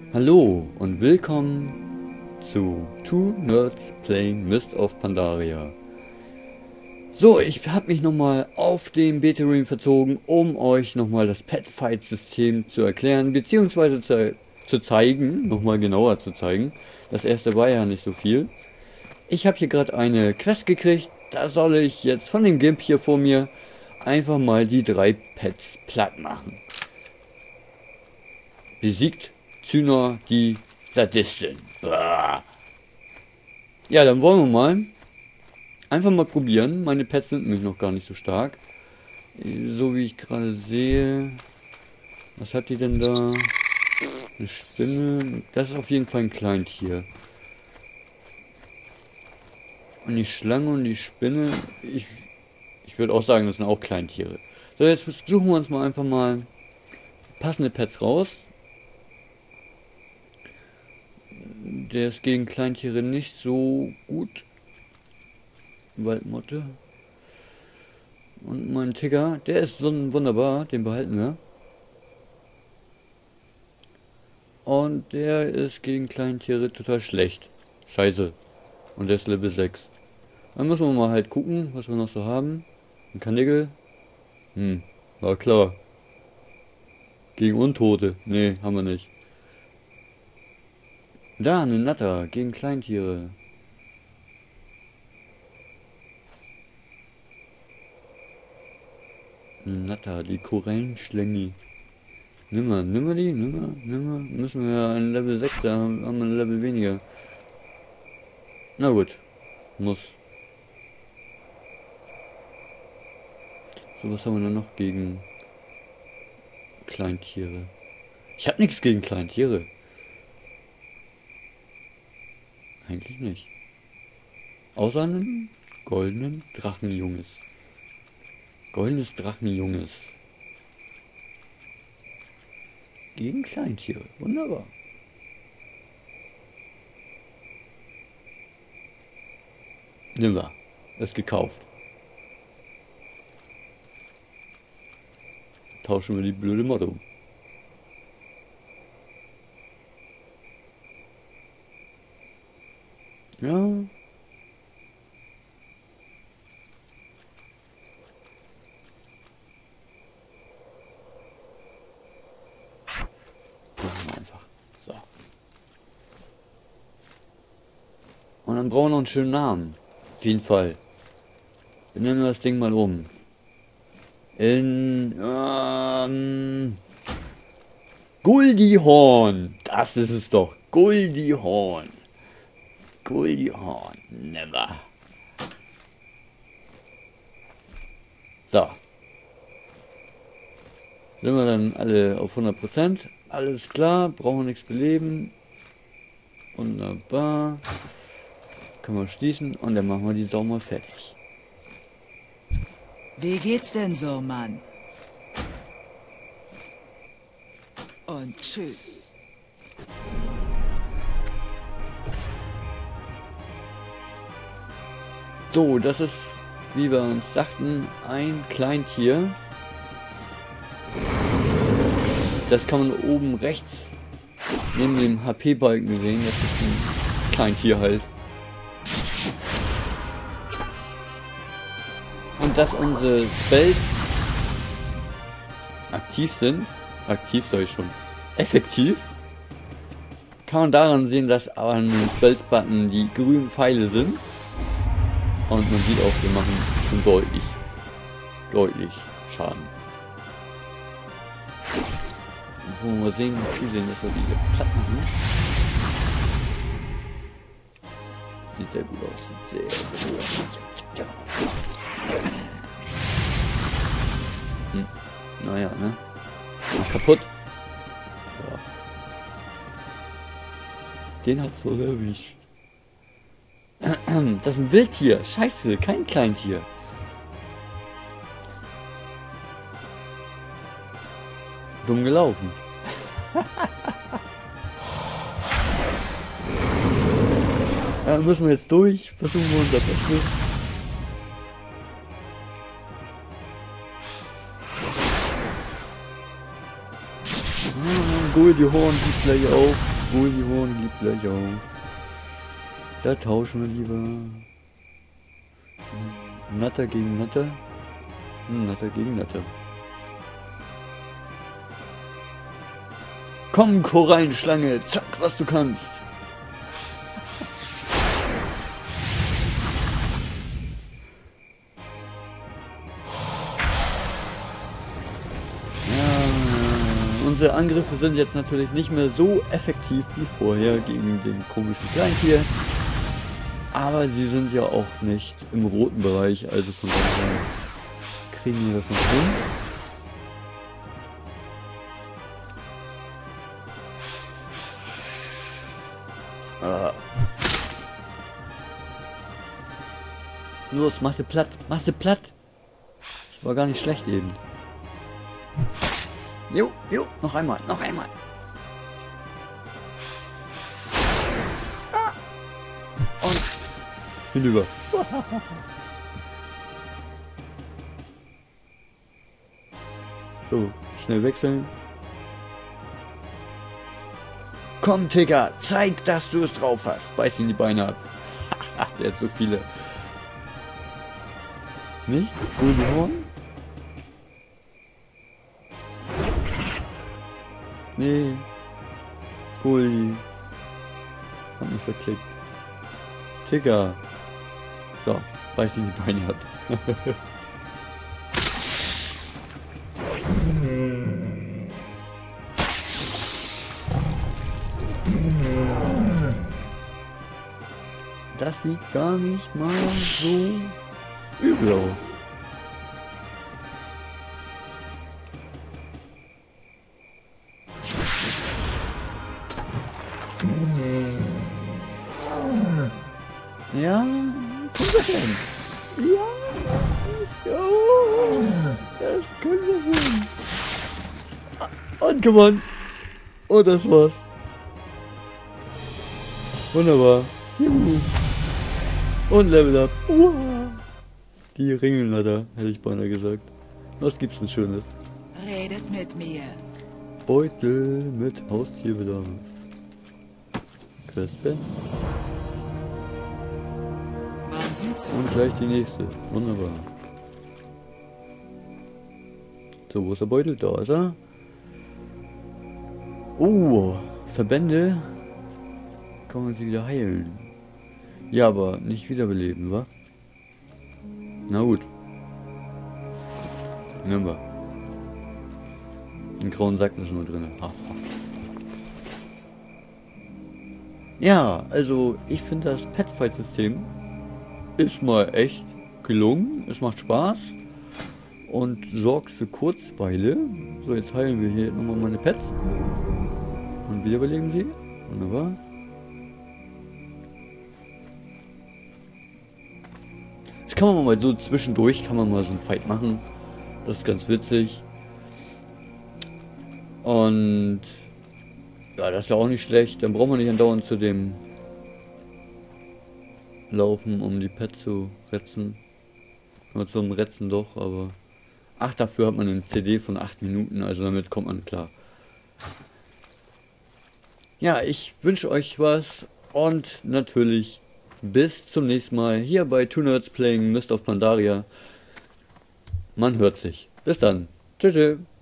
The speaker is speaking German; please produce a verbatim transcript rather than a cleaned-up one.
Hallo und willkommen zu Two Nerds Playing Mist of Pandaria. So, ich habe mich nochmal auf den Beta-Room verzogen, um euch nochmal das Pet-Fight-System zu erklären, beziehungsweise zu, zu zeigen, nochmal genauer zu zeigen. Das erste war ja nicht so viel. Ich habe hier gerade eine Quest gekriegt, da soll ich jetzt von dem Gimp hier vor mir einfach mal die drei Pets platt machen. Besiegt Zyner die Sadistin. Uah. Ja, dann wollen wir mal einfach mal probieren. Meine Pets sind nämlich noch gar nicht so stark. So wie ich gerade sehe. Was hat die denn da? Eine Spinne. Das ist auf jeden Fall ein Kleintier. Und die Schlange und die Spinne. Ich, ich würde auch sagen, das sind auch Kleintiere. So, jetzt suchen wir uns mal einfach mal passende Pets raus. Der ist gegen Kleintiere nicht so gut. Waldmotte. Und mein Tigger, der ist so wunderbar, den behalten wir. Und der ist gegen Kleintiere total schlecht. Scheiße. Und der ist Level sechs. Dann müssen wir mal halt gucken, was wir noch so haben. Ein Karnickel. Hm, war klar. Gegen Untote. Nee, haben wir nicht. Da, eine Natter gegen Kleintiere. Eine Natter, die Korallenschlängi. Nimm mal, nimm mal die, nimm mal, nimm mal. Müssen wir ja ein Level sechs, da haben wir ein Level weniger. Na gut, muss. So, was haben wir denn noch gegen Kleintiere? Ich habe nichts gegen Kleintiere. Eigentlich nicht. Außer einem goldenen Drachenjunges. Goldenes Drachenjunges. Gegen Kleintiere. Wunderbar. Nimm mal. Ist gekauft. Tauschen wir die blöde Mod um. Ja. Machen wir einfach. So. Und dann brauchen wir noch einen schönen Namen. Auf jeden Fall. Wir nennen das Ding mal um. In ähm, Guldihorn. Das ist es doch. Guldihorn. Guldihorn. Never. So. Sind wir dann alle auf hundert Prozent? Alles klar. Brauchen wir nichts beleben. Wunderbar. Können wir schließen und dann machen wir die Sau mal fertig. Wie geht's denn so, Mann? Und tschüss. So, das ist, wie wir uns dachten, ein Kleintier. Das kann man oben rechts neben dem H P-Balken sehen. Das ist ein Kleintier halt. Und dass unsere Spells aktiv sind, aktiv sage ich schon, effektiv, kann man daran sehen, dass an den Spells-Button die grünen Pfeile sind. Und man sieht auch, wir machen schon deutlich, deutlich Schaden. Und wollen wir mal sehen, wie viel sehen, dass wir diese platt machen. Sieht sehr gut aus, sieht sehr, sehr gut aus. Hm. Naja, ne? Ist kaputt. Ja. Den hat's wohl erwischt. Das ist ein Wildtier. Scheiße, kein Kleintier. Dumm gelaufen. Ja, müssen wir jetzt durch. Versuchen wir unser Bestes. Guldihorn, die gleich auf. Bullihorn gibt gleich auf. Da tauschen wir lieber. Natter gegen Natter. Natter gegen Natter. Komm, Korallenschlange, zack, was du kannst. Unsere Angriffe sind jetzt natürlich nicht mehr so effektiv wie vorher gegen den komischen Kleintier. Aber sie sind ja auch nicht im roten Bereich, also von daher kriegen wir das noch hin. Ah. Los, mach sie platt, mach sie platt. Das war gar nicht schlecht eben. Jo, jo, noch einmal, noch einmal. Ah. Und hinüber. So, schnell wechseln. Komm, Tigger, zeig, dass du es drauf hast. Beiß ihn die Beine ab. Der hat so viele. Nicht? Bullihorn? Nee. Bulli. Hat mich verklickt. Tigger. So, beiß ihn die Beine ab. Das sieht gar nicht mal so übel aus. Ja, kommt das hin? Ja, let's go. Das können wir hin. Und gewonnen. Und das war's. Wunderbar. Juhu. Und Level Up. Wow. Die Ringelnatter, hätte ich beinahe gesagt. Was gibt's denn Schönes? Redet mit mir. Beutel mit Haustierbedarf. Crispen. Man sieht sie. Und gleich die nächste. Wunderbar. So, wo ist der Beutel? Da ist er. Oh, Verbände. Kann man sie wieder heilen. Ja, aber nicht wiederbeleben, wa? Na gut. Nehmen wir. Einen grauen Sack ist nur drin. Ha. Ja, also ich finde das Petfight-System ist mal echt gelungen. Es macht Spaß und sorgt für Kurzweile. So, jetzt heilen wir hier nochmal meine Pets. Und wiederbeleben sie. Wunderbar. Das kann man mal so zwischendurch, kann man mal so einen Fight machen. Das ist ganz witzig. Und ja, das ist ja auch nicht schlecht. Dann braucht man nicht andauernd zu dem laufen, um die Pets zu retzen. Nur zum Retzen doch, aber ach, dafür hat man eine C D von acht Minuten, also damit kommt man klar. Ja, ich wünsche euch was und natürlich bis zum nächsten Mal hier bei Two Nerds Playing Mist of Pandaria. Man hört sich. Bis dann. Tschüss.